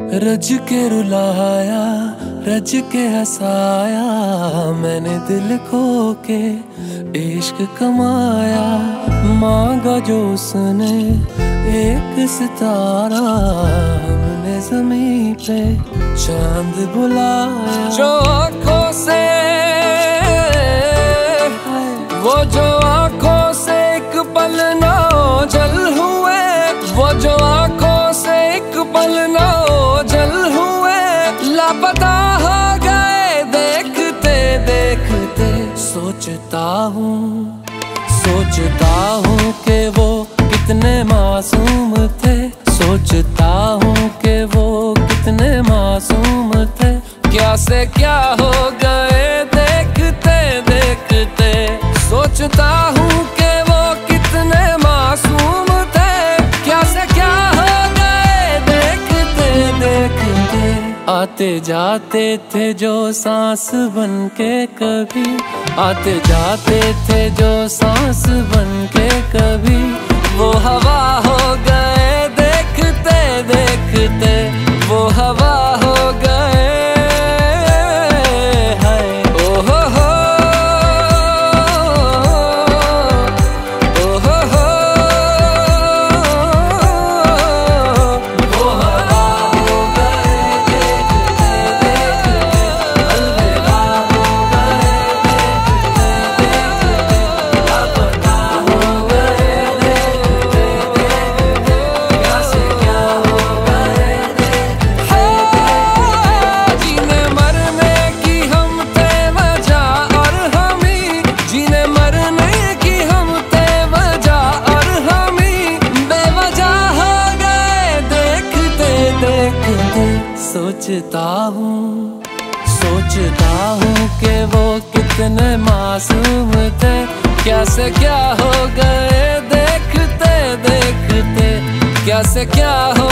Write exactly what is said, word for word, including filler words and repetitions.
रज के रुलाया, रज के हंसाया, मैंने दिल खो के इश्क कमाया। मांगा जो उसने एक सितारा, हमने जमीन पे चांद बुलाया। जो आँखों से, वो जो आँखों से एक पल ना ओझल हुए, वो जो आँखों से एक पल ना ओझल हुए, लापता हो गए देखते देखते। सोचता हूँ सोचता हूँ कि वो कितने मासूम थे, सोचता हूँ कि वो कितने मासूम थे। क्या से क्या हो गए देखते देखते। सोचता हूँ कि वो कितने मासूम थे, क्या से क्या हो गए देखते देखते। आते जाते थे जो सांस बन के कभी, आते जाते थे जो सांस बन के कभी, वो हवा हो गए देखते देखते, वो हवा हो गए। सोचता हूँ सोचता हूँ कि वो कितने मासूम थे, क्या से क्या हो गए देखते देखते। क्या से क्या हो